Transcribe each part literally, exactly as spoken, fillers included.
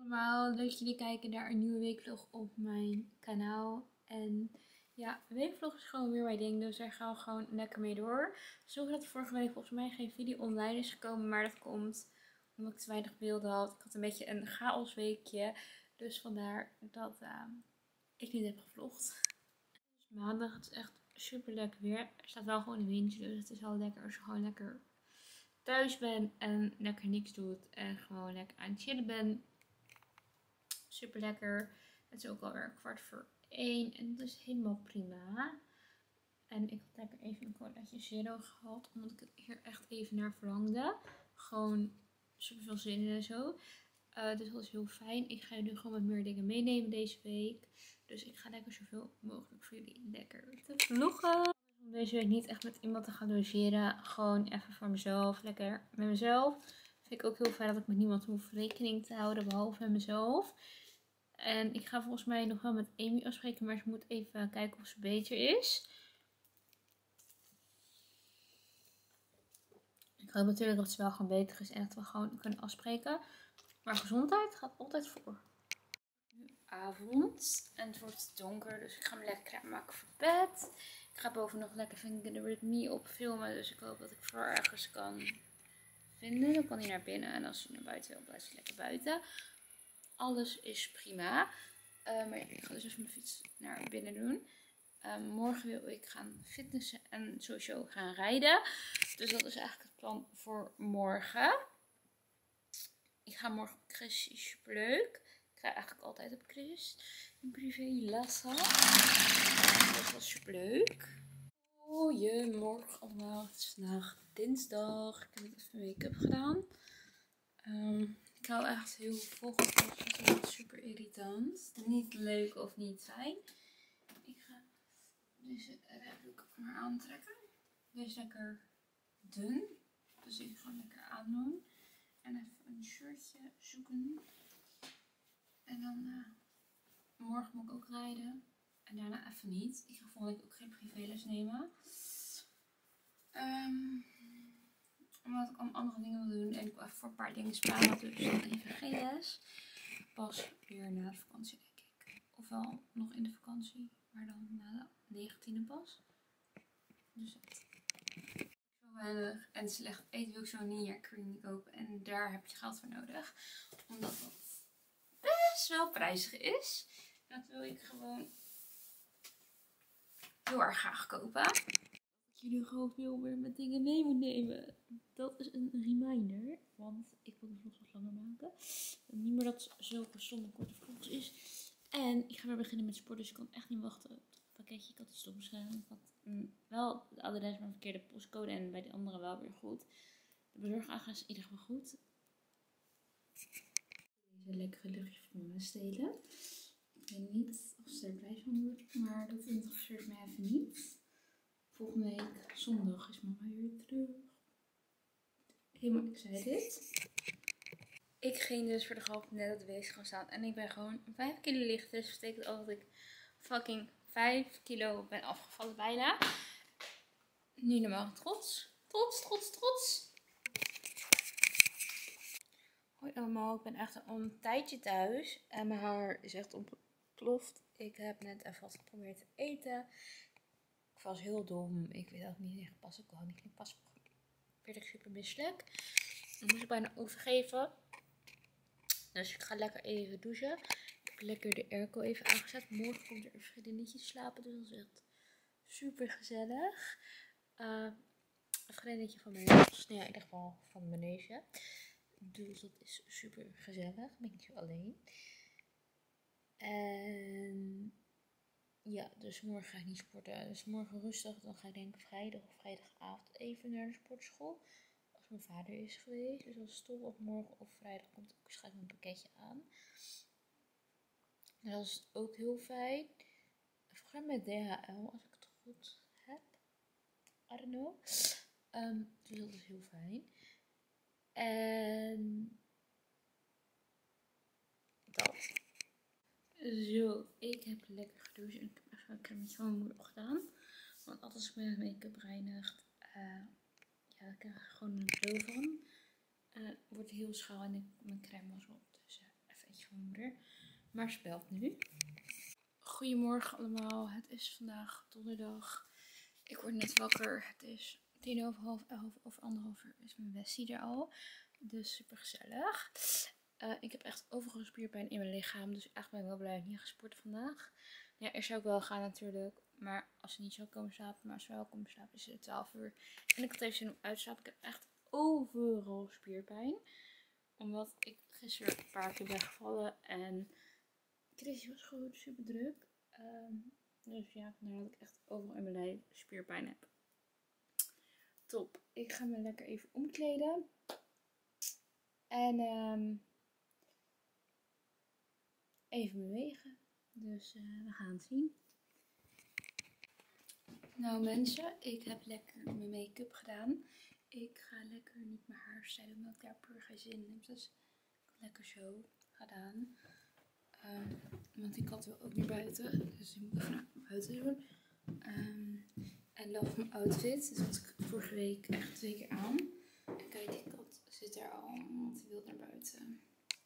Allemaal, leuk dat jullie kijken naar een nieuwe weekvlog op mijn kanaal. En ja, de weekvlog is gewoon weer mijn ding, dus daar gaan we gewoon lekker mee door. Zorg dat vorige week volgens mij geen video online is gekomen, maar dat komt omdat ik te weinig beelden had. Ik had een beetje een chaos weekje, dus vandaar dat uh, ik niet heb gevlogd. Dus maandag, het is echt super lekker weer. Er staat wel gewoon een windje, dus het is wel lekker als je gewoon lekker thuis bent en lekker niks doet en gewoon lekker aan het chillen bent. Super lekker. Het is ook alweer kwart voor één en dat is helemaal prima. En ik had lekker even een colaatje zero gehad, omdat ik het hier echt even naar verlangde. Gewoon super veel zin in en zo. Uh, dus dat is heel fijn. Ik ga jullie gewoon wat meer dingen meenemen deze week. Dus ik ga lekker zoveel mogelijk voor jullie lekker te vloggen. Om deze week niet echt met iemand te gaan logeren. Gewoon even voor mezelf. Lekker met mezelf. Vind ik ook heel fijn dat ik met niemand hoef rekening te houden, behalve met mezelf. En ik ga volgens mij nog wel met Amy afspreken, maar ze moet even kijken of ze beter is. Ik hoop natuurlijk dat ze wel gewoon beter is en dat we gewoon kunnen afspreken. Maar gezondheid gaat altijd voor. Nu avond en het wordt donker, dus ik ga me lekker klaar maken voor bed. Ik ga boven nog lekker Finger the Rhythm op filmen, dus ik hoop dat ik voor ergens kan vinden. Dan kan hij naar binnen en als hij naar buiten wil, blijft hij lekker buiten. Alles is prima. Uh, maar ja, ik ga dus even mijn fiets naar binnen doen. Uh, morgen wil ik gaan fitnessen en sowieso gaan rijden. Dus dat is eigenlijk het plan voor morgen. Ik ga morgen op Chris, super leuk. Ik ga eigenlijk altijd op Chris. In privé lessen. Dat was super leuk. Goedemorgen allemaal. Het is vandaag dinsdag. Ik heb net even make-up gedaan. Um, Ik hou echt heel veel van het is super irritant. Niet leuk of niet fijn. Ik ga deze ribdoek maar aantrekken. Deze is lekker dun. Dus ik ga hem lekker aandoen. En even een shirtje zoeken. En dan uh, morgen moet ik ook rijden. En daarna even niet. Ik ga volgende week ook geen privéles nemen. Um, Omdat ik allemaal andere dingen wil doen. En ik wil even voor een paar dingen sparen. Dus dan even geen les. Pas weer na de vakantie, denk ik. Ofwel nog in de vakantie. Maar dan na de negentiende pas. Dus dat. Zo weinig. En slecht eten wil ik zo niet naar Creamy kopen. En daar heb je geld voor nodig. Omdat dat best wel prijzig is. Dat wil ik gewoon heel erg graag kopen. Jullie gewoon veel meer met dingen mee moet nemen. Dat is een reminder. Want ik wil de vlogs wat langer maken. Niet meer dat zulke stomme korte vlogs is. En ik ga weer beginnen met sport. Dus ik kan echt niet wachten op het pakketje. Ik had iets stoms gedaan. Ik had mm, wel het adres maar een verkeerde postcode. En bij de andere wel weer goed. De bezorgaangaan is in ieder geval goed. Deze lekkere luchtje voor me stelen. Ik weet niet of ze er blij van wordt. Maar dat interesseert mij even niet. Volgende week zondag is mama weer terug. Helemaal excited. Ik ging dus voor de grap net op de weegschaal gaan staan. En ik ben gewoon vijf kilo lichter. Dus dat betekent al dat ik fucking vijf kilo ben afgevallen bijna. Nu normaal trots. Trots, trots, trots. Hoi allemaal. Ik ben echt al een tijdje thuis. En mijn haar is echt ontploft. Ik heb net even wat geprobeerd te eten. Ik was heel dom. Ik weet ook niet echt pas. Ik wou niet niet pas. Werd ik super misselijk. Dan moest ik bijna overgeven. Dus ik ga lekker even douchen. Ik heb lekker de airco even aangezet. Morgen komt er een vriendinnetje slapen. Dus dat is echt super gezellig. Uh, een vriendinnetje van mij. Nou ja, in ieder geval van mijn neefje. Dus dat is super gezellig. Ben ik niet zo alleen. En ja, dus morgen ga ik niet sporten. Dus morgen rustig. Dan ga ik denk ik vrijdag of vrijdagavond even naar de sportschool. Als mijn vader is geweest. Dus als het toch op morgen of vrijdag komt, schrijf ik een pakketje aan. En dat is ook heel fijn. Volgens mij met D H L, als ik het goed heb. I don't know. Um, dus dat is heel fijn. En dat. Zo, ik heb lekker gedoucht en ik heb even een crème van mijn moeder gedaan. Want altijd als ik mijn make-up reinigt, uh, ja, dan krijg ik gewoon een glow van. Uh, wordt heel schaal en ik, mijn crème was op. Dus uh, even eentje van mijn Maar ze belt nu. Goedemorgen allemaal. Het is vandaag donderdag. Ik word net wakker. Het is tien over half elf of anderhalf uur is mijn bestie er al. Dus super gezellig. Uh, ik heb echt overal spierpijn in mijn lichaam. Dus eigenlijk ben ik wel blij dat ik niet gesport vandaag. Ja, eerst zou ik wel gaan natuurlijk. Maar als ze niet zou komen slapen, maar als ze wel komen slapen, is het twaalf uur. En ik had even zin om uit te slapen. Ik heb echt overal spierpijn. Omdat ik gisteren een paar keer ben gevallen. En Chris was gewoon super druk. Um, dus ja, vandaar dat ik echt overal in mijn lijf spierpijn heb. Top. Ik ga me lekker even omkleden. En um, even bewegen. Dus uh, we gaan het zien. Nou mensen, ik heb lekker mijn make-up gedaan. Ik ga lekker niet mijn haar stylen, omdat ik daar puur geen zin in heb. Dus ik heb lekker zo gedaan. Um, want ik had wel ook niet buiten. Dus ik moet even naar buiten doen. Um, en love mijn outfit. Dus had ik vorige week echt twee keer aan. En kijk, die kat zit er al, want die wil naar buiten.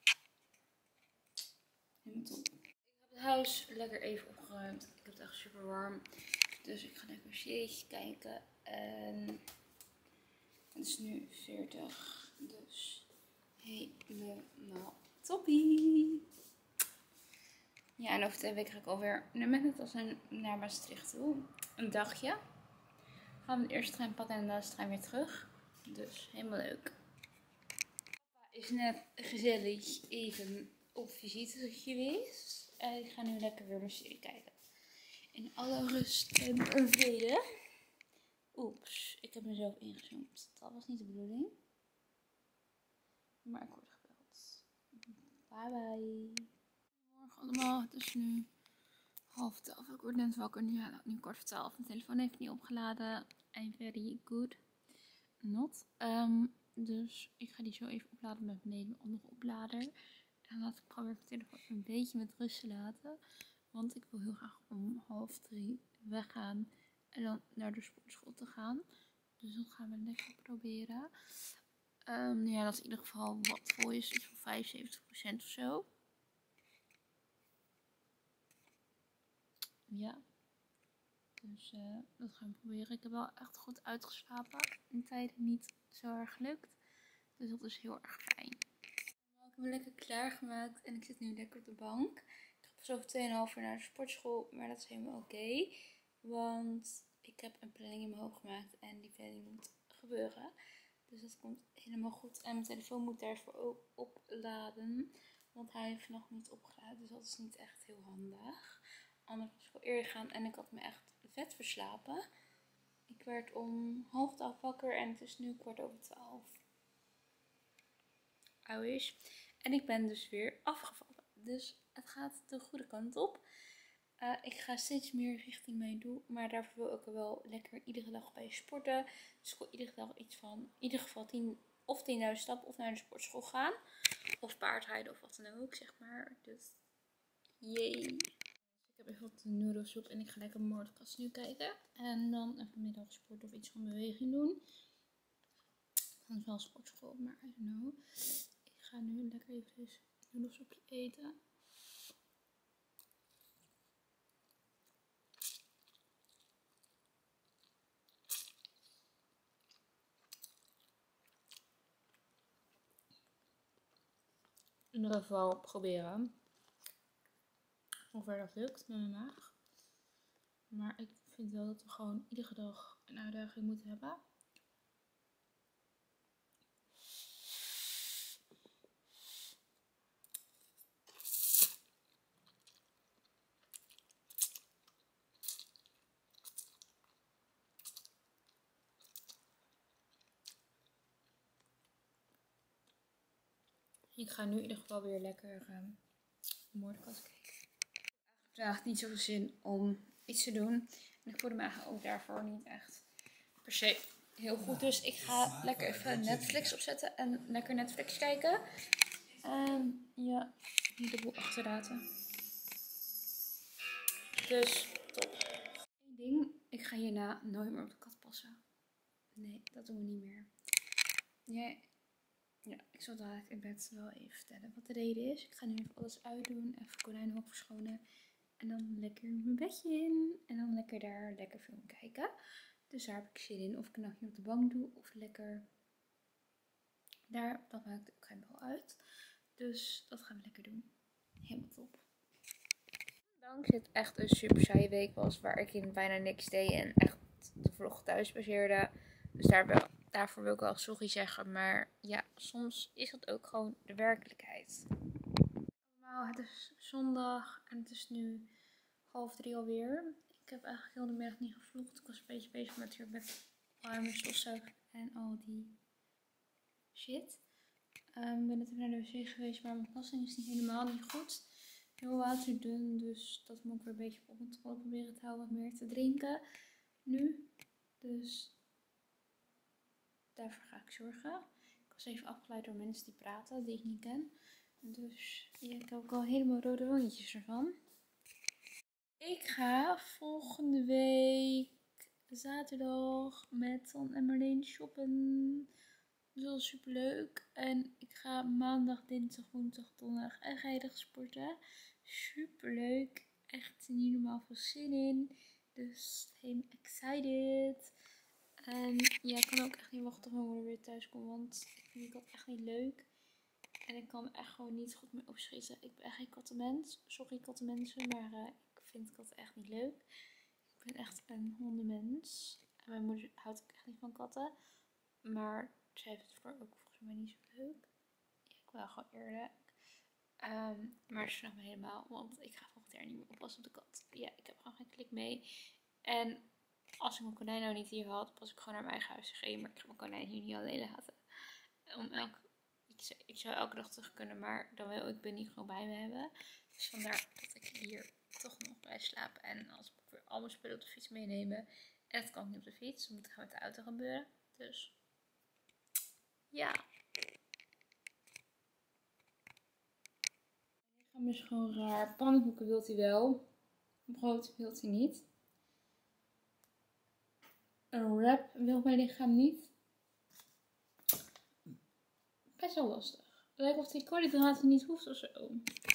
Helemaal top. Ik heb het huis lekker even opgeruimd. Ik heb het echt super warm. Dus ik ga lekker een serietje kijken. En het is nu veertig. Dus helemaal toppie. Ja, en over twee weken ga ik alweer met het als een naar Maastricht toe. Een dagje. Gaan we de eerste trein pakken en de laatste trein weer terug. Dus helemaal leuk. Papa is net gezellig even op visite geweest. En ik ga nu lekker weer mijn serie kijken. In alle rust en vrede. Oeps, ik heb mezelf ingezoomd. Dat was niet de bedoeling. Maar ik word gebeld. Bye bye. Goedemorgen allemaal, het is nu half twaalf. Ik word net wakker, nu, ja, nu kwart voor twaalf. Mijn telefoon heeft niet opgeladen. I'm very good. Not. Um, dus ik ga die zo even opladen met beneden mijn andere oplader. En laat ik proberen mijn telefoon een beetje met rust te laten. Want ik wil heel graag om half drie weggaan en dan naar de sportschool te gaan. Dus dat gaan we lekker proberen. Um, ja, dat is in ieder geval wat vol is. Dus voor vijfenzeventig procent of zo. Ja. Dus uh, dat gaan we proberen. Ik heb wel echt goed uitgeslapen. In tijden niet zo erg gelukt. Dus dat is heel erg fijn. Ik heb me lekker klaargemaakt en ik zit nu lekker op de bank. Ik ga pas over twee komma vijf uur naar de sportschool, maar dat is helemaal oké. Okay, want ik heb een planning in mijn hoofd gemaakt en die planning moet gebeuren. Dus dat komt helemaal goed. En mijn telefoon moet daarvoor ook opladen, want hij heeft nog niet opgeladen. Dus dat is niet echt heel handig. Anders was ik al eerder gegaan en ik had me echt vet verslapen. Ik werd om half twaalf wakker en het is nu kwart over twaalf. I wish. En ik ben dus weer afgevallen. Dus het gaat de goede kant op. Uh, ik ga steeds meer richting mijn doel. Maar daarvoor wil ik er wel lekker iedere dag bij sporten. Dus ik wil iedere dag iets van, in ieder geval tien of tienduizend stappen of naar de sportschool gaan. Of paardrijden of wat dan ook, zeg maar. Dus, yay. Ik heb even wat noedelsoep en ik ga lekker Moordkast nu kijken. En dan even middag sporten of iets van beweging doen. Dan is wel sportschool, maar I don't know. Ik ga nu lekker even noedelsoepje eten. In ieder geval proberen hoe ver dat lukt met mijn maag. Maar ik vind wel dat we gewoon iedere dag een uitdaging moeten hebben. Ik ga nu in ieder geval weer lekker um, Moordkast kijken. Ik heb vandaag niet zoveel zin om iets te doen. En ik voelde me eigenlijk ook daarvoor niet echt per se heel goed. Dus ik ga lekker even Netflix opzetten en lekker Netflix kijken. En ja, niet de boel achterlaten. Dus top. Eén ding, ik ga hierna nooit meer op de kat passen. Nee, dat doen we niet meer. Ja. ja, ik zal dadelijk in bed wel even vertellen wat de reden is. Ik ga nu even alles uitdoen, even konijnenhok verschonen. En dan lekker mijn bedje in. En dan lekker daar lekker film kijken. Dus daar heb ik zin in. Of ik nou hier op de bank doe of lekker daar. Dat maakt ook geen bal uit. Dus dat gaan we lekker doen. Helemaal top. Dankzij het echt een super saaie week was waar ik in bijna niks deed en echt de vlog thuis baseerde. Dus daar wel, daarvoor wil ik wel sorry zeggen. Maar ja, soms is dat ook gewoon de werkelijkheid. Nou, het is zondag en het is nu half drie alweer. Ik heb eigenlijk heel de middag niet gevlogd. Ik was een beetje bezig met hier met warme stofzuigen en al die shit. Um, ik ben net even naar de wc geweest, maar mijn passing is niet helemaal niet goed. Heel waterdun, dus dat moet ik weer een beetje op controle proberen te houden. Wat meer te drinken nu. Dus daarvoor ga ik zorgen. Ik was even afgeleid door mensen die praten, die ik niet ken. Dus ja, ik heb ook al helemaal rode wangetjes ervan. Ik ga volgende week zaterdag met Ton en Marleen shoppen. Dat is wel super leuk. En ik ga maandag, dinsdag, woensdag, donderdag en vrijdag sporten. Super leuk. Echt niet normaal veel zin in. Dus helemaal excited. En ja, ik kan ook echt niet wachten tot mijn moeder weer thuis komt. Want ik vind dat echt niet leuk. En ik kan echt gewoon niet goed meer opschieten. Ik ben echt geen kattenmens. Sorry kattenmensen, maar uh, ik vind katten echt niet leuk. Ik ben echt een hondenmens. En mijn moeder houdt ook echt niet van katten. Maar zij vindt het voor ook volgens mij niet zo leuk. Ja, ik wil gewoon eerlijk. Um, maar ze snapt me helemaal, want ik ga volgend jaar niet meer oppassen op de kat. Ja, ik heb gewoon geen klik mee. En als ik mijn konijn nou niet hier had, was ik gewoon naar mijn eigen huis gegaan. Maar ik ga mijn konijn hier niet alleen laten. Om elk, ik, zou, ik zou elke dag terug kunnen, maar dan wil ik Bunny gewoon bij me hebben. Dus vandaar dat ik hier toch nog blijf slapen. En als ik weer al mijn spullen op de fiets meenemen. En dat kan niet op de fiets, dan moet het gaan met de auto gebeuren. Dus ja. Mijn lichaam is gewoon raar. Pannenkoeken wilt hij wel. Brood wilt hij niet. Een wrap wil mijn lichaam niet. Best wel lastig. Het lijkt of die koolhydraten niet hoeft of zo.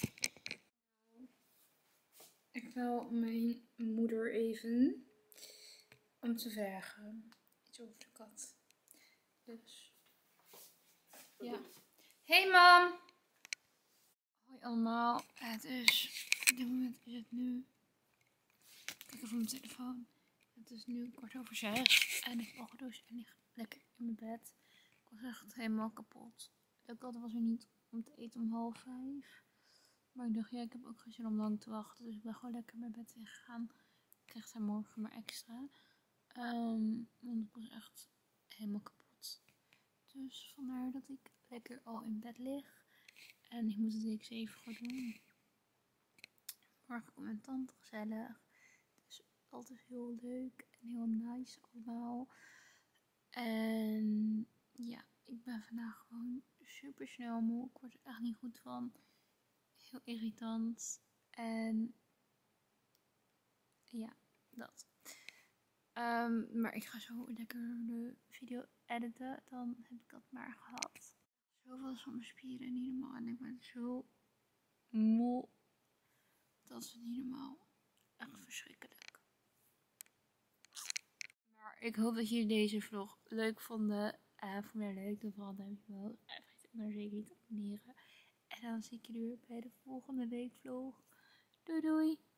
Ik wil mijn moeder even om te vragen iets over de kat. Dus ja. Hey mam! Hoi allemaal. Het is, op dit moment is het nu, kijk even op mijn telefoon. Het is nu kwart over zes en ik heb al gedoucht en lig lekker in mijn bed. Ik was echt helemaal kapot. De kat was er niet om te eten om half vijf. Maar ik dacht, ja, ik heb ook geen zin om lang te wachten. Dus ik ben gewoon lekker mijn bed ingegaan. Ik krijg hij morgen maar extra. Um, want ik was echt helemaal kapot. Dus vandaar dat ik lekker al in bed lig. En ik moet het week even gaan doen. Morgen komt mijn tante gezellig. Dus altijd heel leuk en heel nice allemaal. En ja, ik ben vandaag gewoon super snel moe. Ik word er echt niet goed van. Heel irritant. En ja, dat. Um, maar ik ga zo lekker de video editen. Dan heb ik dat maar gehad. Zoveel van mijn spieren niet normaal. En ik ben zo moe. Dat is niet normaal. Echt verschrikkelijk. Maar ik hoop dat jullie deze vlog leuk vonden. Uh, vond je leuk? Dan vooral duimpje omhoog. En vergeet me zeker niet te abonneren. En dan zie ik jullie weer bij de volgende weekvlog. Doei doei!